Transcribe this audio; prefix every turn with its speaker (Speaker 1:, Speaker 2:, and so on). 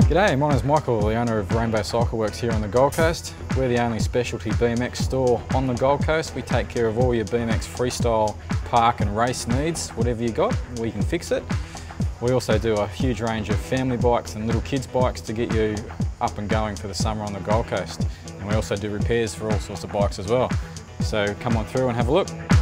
Speaker 1: G'day, my name's Michael, the owner of Rainbow Cycleworx here on the Gold Coast. We're the only specialty BMX store on the Gold Coast. We take care of all your BMX freestyle, park and race needs. Whatever you got, we can fix it. We also do a huge range of family bikes and little kids bikes to get you up and going for the summer on the Gold Coast. And we also do repairs for all sorts of bikes as well. So come on through and have a look.